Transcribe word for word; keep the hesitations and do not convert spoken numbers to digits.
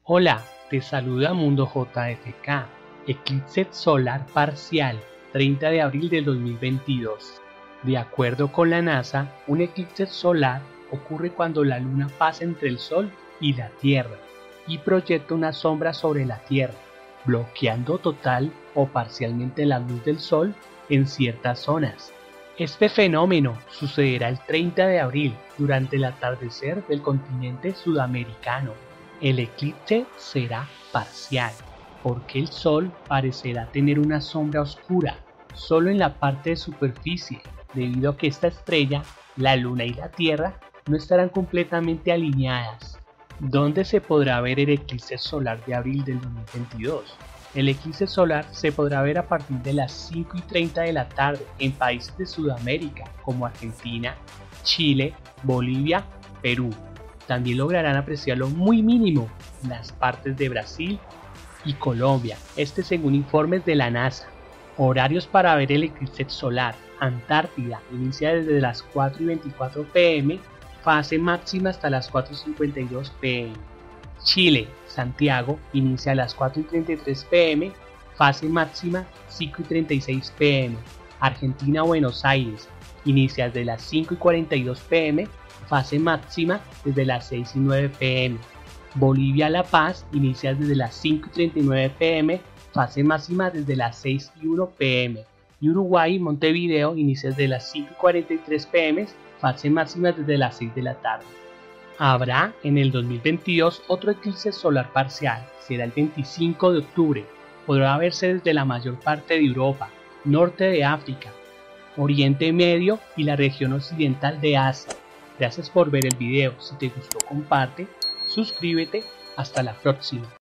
Hola, te saluda Mundo J F K. Eclipse solar parcial, treinta de abril del dos mil veintidós. De acuerdo con la NASA, un eclipse solar ocurre cuando la luna pasa entre el Sol y la Tierra y proyecta una sombra sobre la Tierra, bloqueando total o parcialmente la luz del Sol en ciertas zonas. Este fenómeno sucederá el treinta de abril durante el atardecer del continente sudamericano. El eclipse será parcial, porque el Sol parecerá tener una sombra oscura solo en la parte de superficie, debido a que esta estrella, la Luna y la Tierra no estarán completamente alineadas. ¿Dónde se podrá ver el eclipse solar de abril del dos mil veintidós? El eclipse solar se podrá ver a partir de las cinco y treinta de la tarde en países de Sudamérica como Argentina, Chile, Bolivia, Perú. También lograrán apreciarlo muy mínimo en las partes de Brasil y Colombia, este según informes de la NASA. Horarios para ver el eclipse solar. Antártida inicia desde las cuatro y veinticuatro pm, fase máxima hasta las cuatro y cincuenta y dos pm. Chile, Santiago, inicia a las cuatro y treinta y tres pm, fase máxima cinco y treinta y seis pm. Argentina, Buenos Aires, inicia desde las cinco y cuarenta y dos pm, fase máxima desde las seis y nueve pm. Bolivia, La Paz, inicia desde las cinco y treinta y nueve pm, fase máxima desde las seis y uno pm. Y Uruguay, Montevideo, inicia desde las cinco y cuarenta y tres pm, fase máxima desde las seis de la tarde. Habrá en el dos mil veintidós otro eclipse solar parcial, será el veinticinco de octubre. Podrá verse desde la mayor parte de Europa, norte de África, Oriente Medio y la región occidental de Asia. Gracias por ver el video. Si te gustó, comparte, suscríbete. Hasta la próxima.